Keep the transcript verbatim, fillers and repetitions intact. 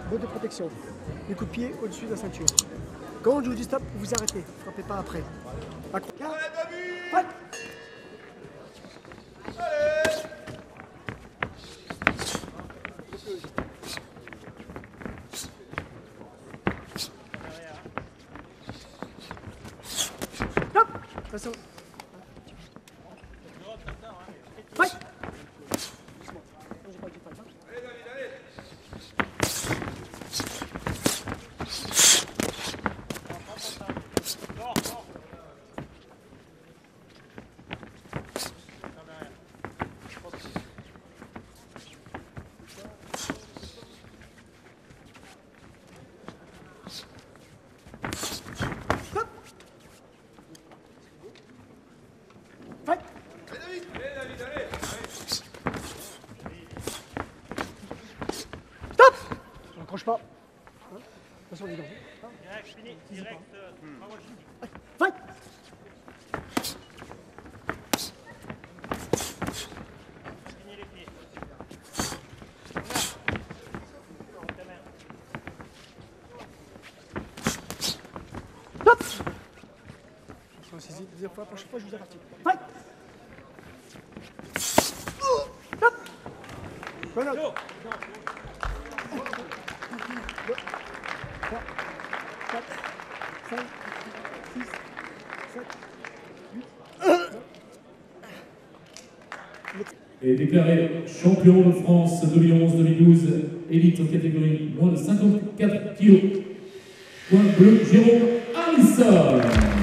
botte de protection. Les coups de pied au-dessus de la ceinture. Quand je vous dis stop, vous arrêtez. Ne frappez pas après. Accro... Ouais. Stop. Attention. Ouais. Ouais. Stop. Je n'accroche pas. Hein, attention les gants. Direct, fini, direct. Ouais. Fight. Finis les pieds. Stop. Je suis saisi deuxième fois, prochaine fois je vous avertis. Fight. Stop. Voilà. deux, trois, quatre, cinq, six, sept, huit, est déclaré champion de France deux mille onze deux mille douze, élite en catégorie moins de cinquante-quatre kilos. Point bleu, Jérôme Harrison.